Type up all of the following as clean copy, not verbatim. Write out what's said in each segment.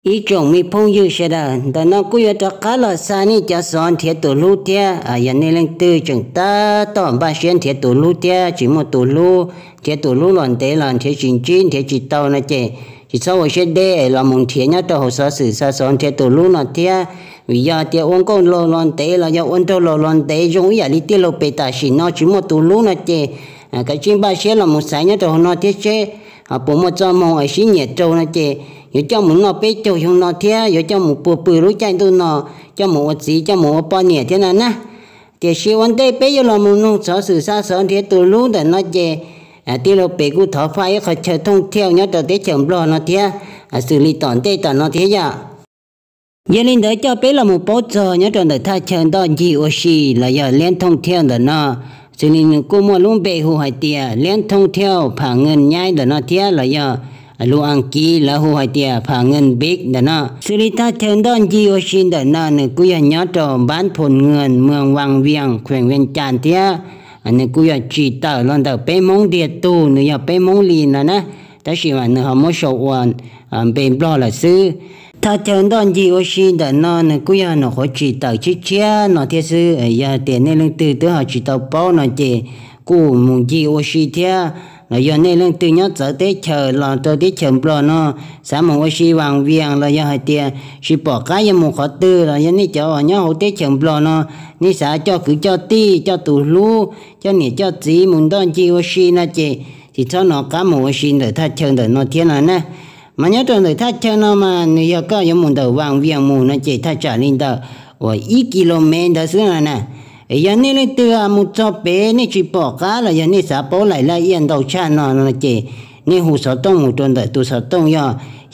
ý chồng mi phong yêu sẽ là đó nó cũng yêu cho cá là xa ni cho son thiệt tổ lú tia giờ này lên tư chừng ta tóm ba xuyên thiệt tổ lú tia chỉ một tổ lú thiệt tổ lú lòn té lòn thiệt chín chín thiệt chỉ tàu nó chè chỉ sau hồi sẽ đê là một thiệt nhá cho hồ sơ sử sa son thiệt tổ lú nó tia vì giờ thiệt uống con lò lòn té là giờ uống trâu lò lòn té giống như là tiệt lô bê ta chỉ nó chỉ một tổ lú nó chè cái chuyện ba xuyên là một sáng nhá cho nó thiệt chè bố một cho mong ở xí nhiệt trâu nó chè giờ cho một ngõ bé trâu không nó thế giờ cho một bự bự lúa chay tôi nó cho một gì cho một bao nhiêu thế này nè thì siêu vấn đề bé giờ là một nông sản sử sa sản thế tôi lúa để nó chè tiêu lô bé cũng thọ phải phải chờ thông theo nhớ từ tới chồng lo nó thế xử lý tận tê tận nó thế giờ giờ lên đỡ cho bé là một bó giờ nhớ từ đời thay chờ đó gì ở xí là giờ lên thông theo để nó xử lý cô mua luôn bé hồ hải tiề lên thông theo phá ngân nhai để nó thế là giờ lu ăn kỹ là hồ hải tiề phá ngân biết đó nó xử lý ta theo đón gì ở xin đó nó này cứ nhớ cho bán phồn ngân mường Hoàng Vieng huyện Viên Chăn thế anh cứ chỉ tờ luôn đó bé mong địa tu nữa bé mong lì nữa nè ta chỉ mà nữa họ mới sầu quan bên lo là sư ta theo đón gì ở xin đó nó này cứ nó họ chỉ tờ chỉ chia nó thế sư giờ tiền này lên từ họ chỉ tờ bao nó chỉ cú muốn gì ở xin thế là giờ này lên từ nhớ tới tới chờ là tới tới chờ bờ nó sáng một cái Hoàng Vieng là giờ hai tiền chỉ bỏ cái như một khó tư là giờ này cho nhớ hậu tới chờ bờ nó ní xã cho cứ cho ti cho tủ lú cho nè cho gì muốn đón chi ở xin là chị thì cho nó cá một cái xin để thay chờ để nó thiên là nè mà nhớ trong để thay chờ nó mà nếu giờ có những muốn đầu Hoàng Vieng muốn nó chị thay trả lên đầu ở ít km đó xứ này nè giờ này lên từ một chỗ bé này chỉ bỏ cá là giờ này xã bỏ lại là yên đầu cha nó chị này hồ sơ tông một tuần đợi tu sơ tông giờ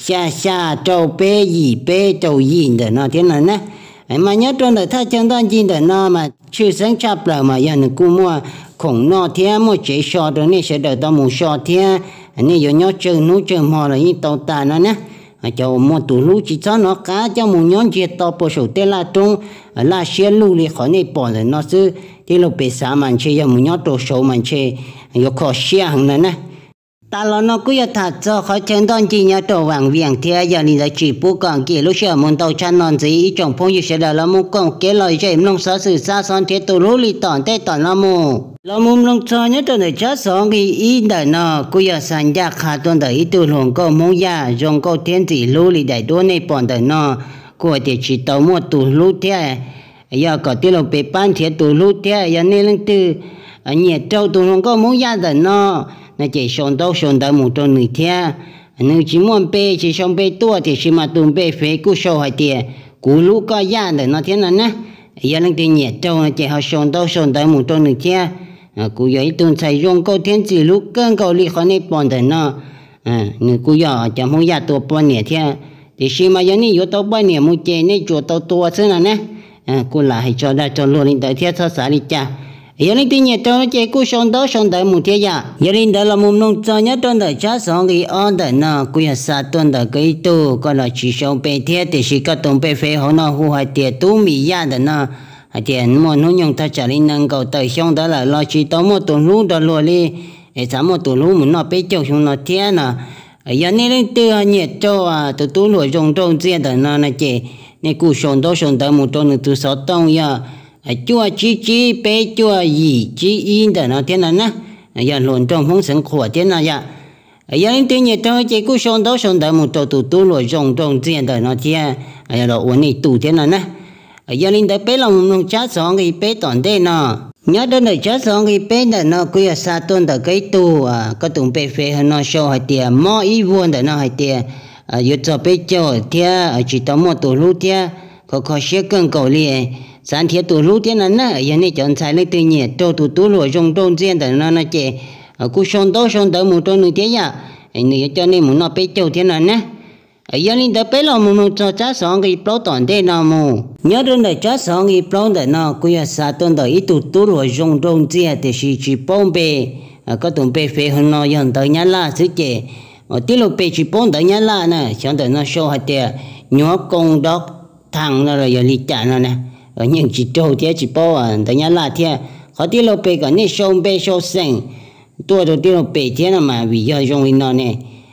xa trâu bé gì bé trâu gì để nó thế này nè mà nhớ tuần đợi thay chân đoan gì để nó mà chưa sáng chập là mà giờ này cô mua khổng nó thế mua chế sò rồi này sẽ đợi tao một sò thế này giờ nhớ chơi nấu chơi mò là như tàu ta nó nè cho một tủ lú chỉ cho nó cá cho một nhóm chia to bộ số tên là trung là xe lú thì khỏi này bỏ rồi nó chứ thì lúc bị xã mình chơi cho một nhóm tổ số mình chơi có khó xe hàng này nè ta là nó cứ thật cho khỏi chân đón chỉ nhớ tổ Hoàng Vieng thế giờ thì là chỉ bố còn kia lúc xưa muốn tàu chăn non gì trong phong như sẽ là một con kế lời chơi nông sản sử sa son thế tổ lú li tòn tê tòn là một nông sản nhất trong đời chết sống thì ý đời nó cứ giờ sản gia khá tuần đời ý tu luồng câu mong ya dùng câu thiên chỉ lú li đại đua này bọn đời nó của thì chỉ tàu mua tủ lú thế giờ có tiêu lộc bị ban thế tủ lú thế giờ nên lên từ nhiệt trâu tủ luồng câu mong ya đời nó chỉ sống đâu một trong người thế nếu chỉ muốn bê chỉ sống bê tua thì chỉ mà tụm bê phê cú sâu hay tiền cú lú có ya đời nó thế này nè giờ lên từ nhiệt trâu chỉ họ sống đâu một trong người thế cú giờ tuần sai dùng câu thiên chỉ lú cơn câu li khó này bọn đời nó nếu cú giờ chẳng muốn ya tua bọn nhiệt thế thì chỉ mà giờ này yếu tố bọn nhiệt một chế này chuột tàu tua thế này nè cú lại cho ra cho luôn lên tới thế sao xả đi cha giờ này tin nhật cho chế cú sống đó một thế giờ giờ này đó là một nông cho nhất trong đời cha sống cái on đời nó cú giờ sát tuần đời cái tu còn là chỉ sống bề thế thì chỉ có tông bề phê họ nó hù hai tiền tu mì ya đời nó tiền mà nó dùng ta trả lên năng cầu tới xong đó là lo chỉ tao một tuần lúa đó luôn đi sáng một tuần lúa muốn nó bé châu xong nó thế nè giờ này lên từ nhiệt cho từ tu lúa dùng trong riêng đời nó chế này cú sống đó một tuần từ sáu tông ya chua chi bé chua gì chi in đời nó thế này nè giờ luận trong phong sinh khổ thế này ya giờ lên từ nhiệt cho chế cú sống đó một tuần từ tu lúa dùng trong riêng đời nó thế giờ là uống này tủ thế này nè giờ linh đã bé lòng nông chát sống cái bé toàn đây nọ nhớ đến đời chát sống cái bé này nó cứ ở xa tuần đời cái tu có tụng bé phê nó show hay tiền mò ý vuông đời nó hay tiền giờ cho bé cho thia chỉ tao một tổ lú thia có xe cân cầu liền sáng thia tổ lú thia nè giờ này chọn sai lấy tự nhiên cho tụ lúa trong trong riêng đời nó chè cứ sống đó một trong những thế ya này cho nên muốn nó bé cho thế này nè giờ linh đã bé lòng một cho chát sống cái bao toàn đây nào mù nhớ đến đời chát sống cái bao đời nào cứ là xa tuần đời ít tụ lúa dùng trong chia thì chỉ bông bê có tụng bê phê hơn nó hiện tới nhà la xứ chế tí lục bê chỉ bông tới nhà la nè chẳng đời nó show hạt tiền nhỏ công đốc thằng nó rồi giờ đi trả nó nè ở những chỉ trâu thế chỉ bao tới nhà la thế có tí lục bê cái này show bê show sen tua rồi tí lục bê thế nào mà vì giờ dùng nó nè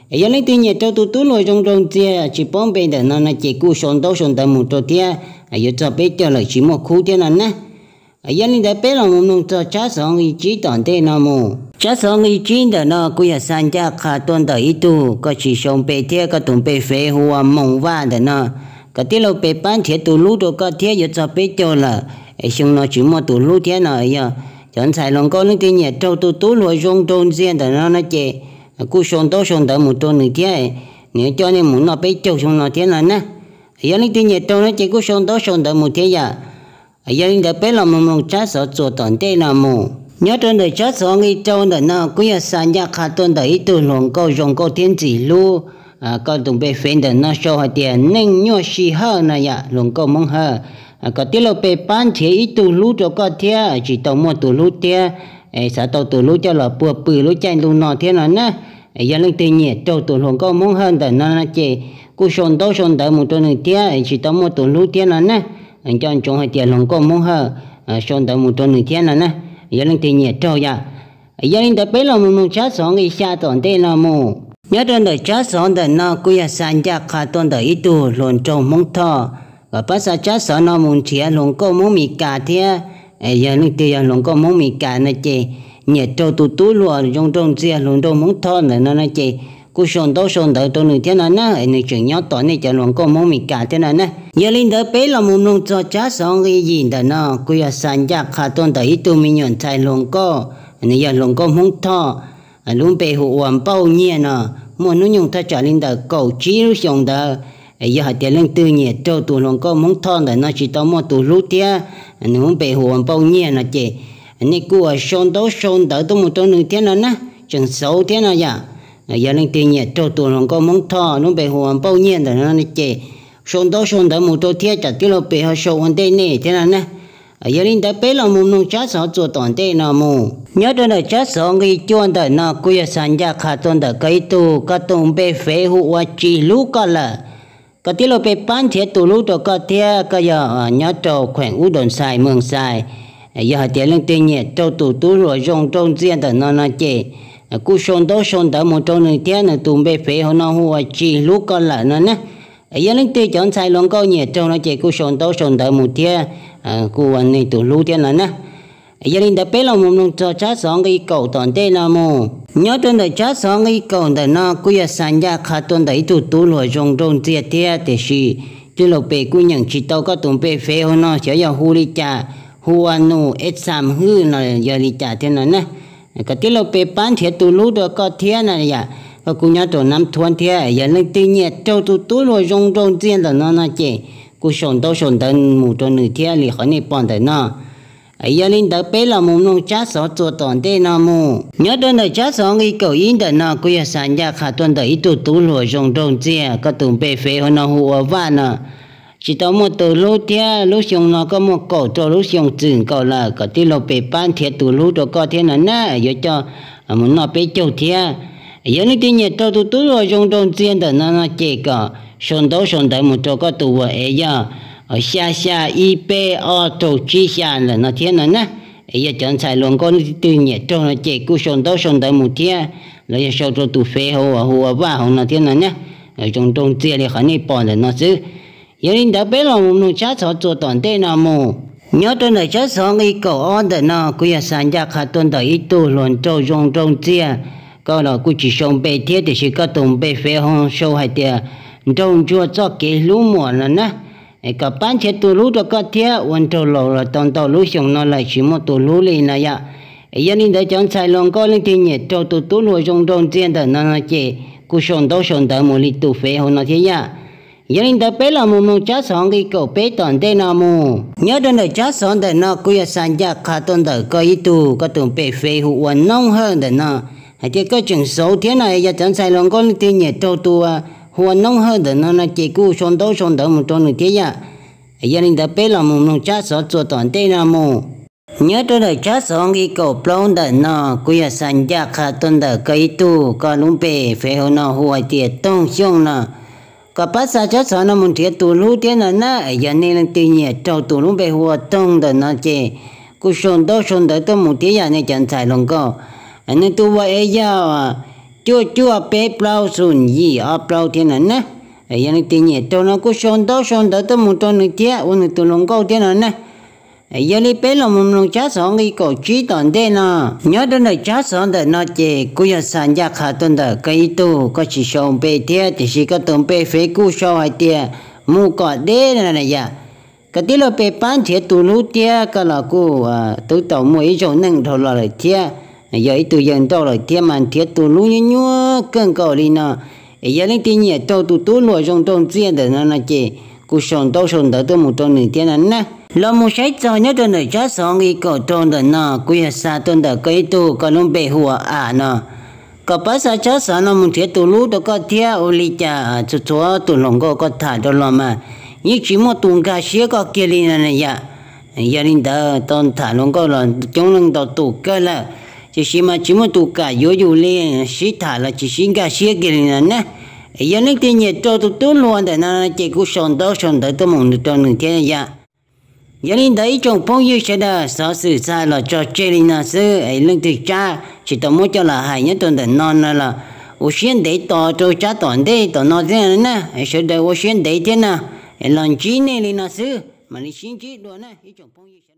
giờ lấy tiền nhẹ cho tụ lúa rong chia chỉ bón bên đó nó chỉ cú sồn đỡ một chỗ tia giờ cho bé cho lại chỉ một khu tia này nè giờ lấy để bé là một nông cho cha sống ý chí toàn thế nào mù cha sống ý chí đó nó cũng là san gia khá tuần đó ít tu có chỉ sống bé tia có tụng bé phê hoa mông va đó nó có tiết lộ bé bán thiệt tụ lúa đó có tia giờ cho bé cho là xong nó chỉ một tụ lúa tia này giờ chọn xài lòng có những tiền nhẹ cho tụ lúa rong riêng đó nó chỉ cú sồn đỡ một chỗ nữa thế nếu cho nên muốn nó bé cho xong nó thế này nè giờ những tiền nhẹ cho nó chỉ cú sồn đỡ một thế giờ giờ những đứa bé làm một trái sầu做短day là mù nhớ trong đời trái sầu người trong đời nó cũng là sản gia khá tuần đời từ lòng câu rong câu thiên chỉ lu có tụng bé phèn đời nó show hạt tiền nên nhớ xì hơn này ya lòng câu mong hơn có tiết lộ bé bán thế ít từ lu cho có thế chỉ tàu mua từ lu thế sao tàu từ lu cho là bùa bự lu chạy lu nọ thế nào nè giờ những tiền nhẹ cho từ lòng câu mong hơn đời nó chỉ cú sồn đỡ một chỗ nữa thế chỉ tàu mua từ lu thế nào nè anh cho anh trông hai tiền lòng có muốn hở xong đợi một tuần nửa thiên là nè giờ lên tiền nhẹ trâu ya giờ lên đợi bé là một chát sống cái xa tuần tây là mù nhớ đến đợi chát sống đợi nó cũng là san gia khá tuần đợi ít tu luôn trông mong thọ và bắt sa chát sống nó muốn chia lòng có muốn mì cà thế giờ lên tiền lòng có muốn mì cà này chị nhẹ trâu tu luôn trong chia luôn trông mong thọ này nó chị cú sồn đỡ tôi nửa thiên là nè anh chuyện nhớ tỏi này cho lòng có muốn mì cà thế này nè giờ linh đỡ bé là một nông cho cha sống cái gì đó nó cứ là sản gia khá tuần tới tụi mình nhận thay lòng co này giờ lòng co không thọ luôn bé hộ hoàn bao nhiêu nè muốn nó dùng thay trả linh đỡ cầu chí lúc dùng đỡ giờ hạt tiền linh tư nhẹ cho tụi lòng co không thọ là nó chỉ tao mua tụi lúa tia nó muốn bé hộ hoàn bao nhiêu nè chị này cứ là sồn đỡ tôi một tuần nửa thiên là nè chừng 6 thiên là giờ giờ linh tư nhẹ cho tụi lòng co không thọ nó bé hộ hoàn bao nhiêu là nó chị sồn đỡ một chỗ thiệt chặt cái lô bể họ sầu vấn đề này thế nào nè giờ linh đã bé là một nông chát sọ做短day nào mù nhớ đến là chát sọ người chọn đời nào cũng là sản gia khá tuần đời cái tu các tông bể phế hụ và chỉ lú cả là cái tiết lô bể bán thiệt tu lú đó cái thiệt cái giờ nhớ trâu khoảnh u đồn xài mường xài giờ tiền linh tiền nhẹ trâu tu rồi rong trong riêng đời nó chê cú sồn đỡ một chỗ này thiệt là tu bể phế họ nó hụ và chỉ lú cả là nó nè giờ linh tiền chọn xài lòng câu nhẹ trâu nó chê cú sồn đỡ một thiệt cú anh này tu lú thiệt là nè giờ linh đã bé là một nông cho chát sống cái cầu toàn tê nào mù nhớ đến đời chát sống cái cầu đời nó cũng là sản gia khá tuần đấy tu lùi rong chia thiệt để xí chứ lộc bể cũng nhận chỉ tao có tụng bể phê hơn nó chỉ là hu li cha hu anh nu ít sam hư nó giờ li cha thế này nè cái tiết lộc bể bán thiệt tu lú được có thiệt này ya có cũng nhớ tổ năm thuần thiệt giờ linh tự nhiên trâu tu lùi rong chia là nó chỉ cú sồn đỡ một tuần nửa thiệt li khỏi này bọn đời nó giờ linh đã bé là một nông chát sọ做短day nào mù nhớ đến đời chát sọ cái cầu yên đời nào cũng là sản gia khá tuần đời tu lùi rong chia có tụng bể phê hơn nó hùa vạn nè chỉ tao một từ lúc thế lúc xong nó có một cầu cho lúc xong chừng cầu là có tí lô bể bán thiệt từ lúc đó có thế này nè giờ cho muốn nó bé châu thế giờ linh tự nhiên tao tu lùi rong chia đời nó chỉ có sồn đỡ một chỗ có tụ ấy giờ ở xa y bê ở tổ chi xa là nó thế này nè giờ chọn xài luôn con tự nhiên cho nó chỉ cú sồn đỡ một thế là sau cho tụ phê hồ và hồ nó thế này nè ở trong chia thì khả năng bỏ là nó chứ giờ linh đã bé lòng nó chát sọ做短day nào mù nhớ đến là chát sọ cái cầu on đời nó cũng là sản gia khá tuần đời tu luôn trong chia có là cũng chỉ sống bê thế thì chỉ có tụng bê phê hồ sâu hay tiệt trong chùa cho cái lúa mùa là nè cái bán chế tu lúa đó có thiệtวันtrâu lò là tao lúa xong nó lại chỉ một tu lúa này này ya giờ nên để chọn xài lòng có lên thiên nhiệt trâu tu lúa trong tiền đó nó chỉ cú xong đỡ một lít tu phê hồ nó thế ya giờ nên để bé là một chát sống cái cầu bé toàn đây nào mù nhớ đến là chát sống để nó cũng là sản gia khá tuần đời có ý tu có tụng bé phê hồวันnông hơn để nó hay thì có chừng số thế này giờ chọn xài lòng có lên thiên nhiệt trâu tu hoàn nông hơn để nó chỉ cú sồn đỡ một tuần nữa thế ya giờ linh đã bé là một nông chát sọ做短day nào mù nhớ tới đời chát sọ cái cầu plong để nó cũng là sản gia khá tuần đời cái tu có lúng bể phải hồ nó huệ tiệt tông xong nè có bắt sa chát sọ nó muốn thiệt tu lú thế này nè giờ nên là tự nhiên trâu tu lúng bể huệ tông để nó chỉ cú sồn đỡ tôi một thế ya này chẳng xài lòng co nên tu vậy ya chua chua bé bao sùn gì ở bao thế này nè giờ này tiền nhẹ cho nó có son đó tới một ton nữa thế uống từ lòng câu thế này nè giờ này bé là một lòng chả sống cái cổ trí toàn thế nào nhớ đến là chả sống để nó chỉ cứ giờ sản gia khá tuần đó cái tu có chỉ sống bé thế thì chỉ có tuần bé phải cứu sau hai thế mua cọ đế này giờ cái tí là bé bán thiệt tụ lú thế cái là cô tự tạo mỗi chỗ nâng thôi là thế giờ ít tụ dân đâu là thế mà thiệt tụ lú như nhua cơn cầu đi nào giờ lên tiền nhẹ đâu tụ lúa trong trong tiền để nó chỉ cú sống đâu tới một trong những tiền này nè lo một sai cho nhớ đến là giá sống cái cổ trong đó nó cú giờ xa tuần đó cái tụ còn nó bể hùa nó có bác sĩ cho sản nó muốn thiệt tụ lú đó có thiệt ô li cha cho tụ lòng có thả đó lo mà như chỉ một tuần cả xía có kia đi này ya gia đình ta toàn thả lòng có là trong lòng tàu tụ cái là chỉ mà chỉ một tuần cả yếu lên xí thả là chỉ xin cả xía kia đi nè gia đình thì nhiệt cho tụ luôn để nó chỉ có sống tới tới một nửa nửa thế ya gia đình đấy trong phong yêu sẽ là sao sự sai là cho chơi đi nè sư ấy lên từ cha chỉ tao muốn cho là hay nhất tuần để non là ô xuyên đấy tao cho cha toàn đấy tao nói thế này nè sẽ để ô xuyên đấy thế nào làm chi này là sư mà đi xin chi đó nè, ý chồng phong